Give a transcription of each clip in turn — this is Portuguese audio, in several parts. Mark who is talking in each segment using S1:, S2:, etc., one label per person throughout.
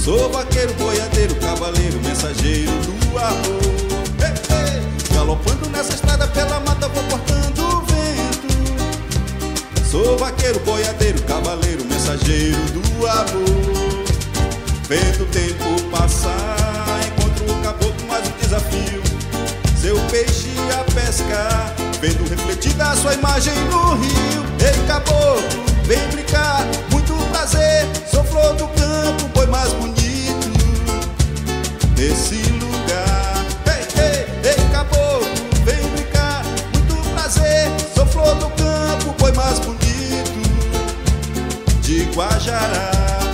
S1: Sou vaqueiro, boiadeiro, cavaleiro, mensageiro do amor. Ei, ei. Galopando nessa estrada pela mata vou cortando o vento. Sou vaqueiro, boiadeiro, cavaleiro, mensageiro do amor. Vendo o tempo passar, encontro o caboclo, mais um desafio. Seu peixe a pescar, vendo refletida a sua imagem no rio. Ei, caboclo, vem brincar, muito prazer. Sou flor do campo, boi mais bonito desse lugar. Ei, ei, ei, caboclo, vem brincar, muito prazer. Sou flor do campo, boi mais bonito de Guajará.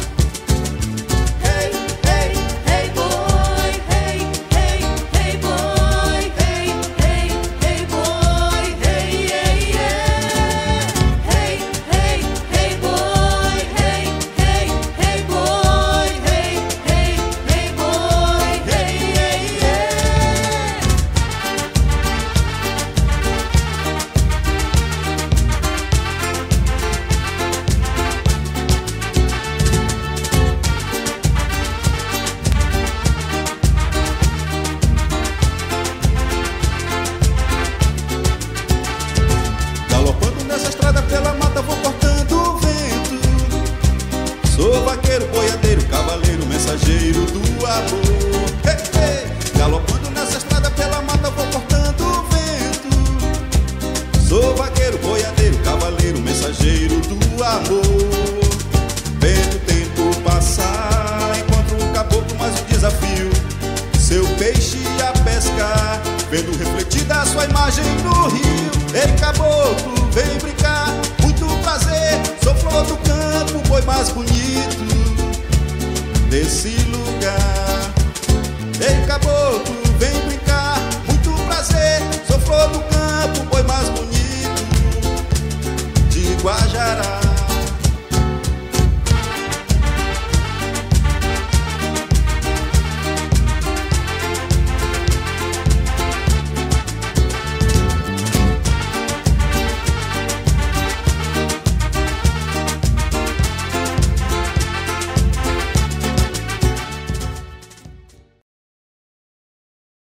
S1: Pela mata vou cortando o vento. Sou vaqueiro, boiadeiro, cavaleiro, mensageiro do amor. Ei, ei. Galopando nessa estrada pela mata vou cortando o vento. Sou vaqueiro, boiadeiro, cavaleiro, mensageiro do amor. Vendo o tempo passar, encontro um caboclo, mais um desafio. Seu peixe a pescar, vendo refletida a sua imagem no rio. Ei, caboclo, vem brincar, muito prazer. Sou flor do campo, boi mais bonito desse lugar.